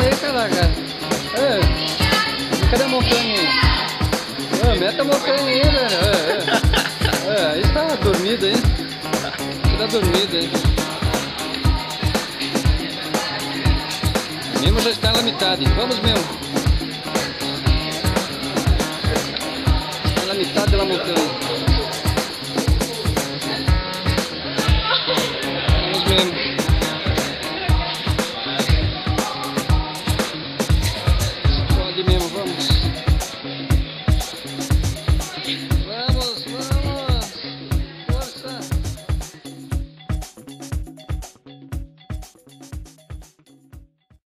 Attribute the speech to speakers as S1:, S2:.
S1: aí, caraca. Cadê a montanha aí? Meta a montanha aí, velho. Aí está dormido aí. Está dormido aí. Mesmo já está na metade. Vamos mesmo. Está na metade da montanha.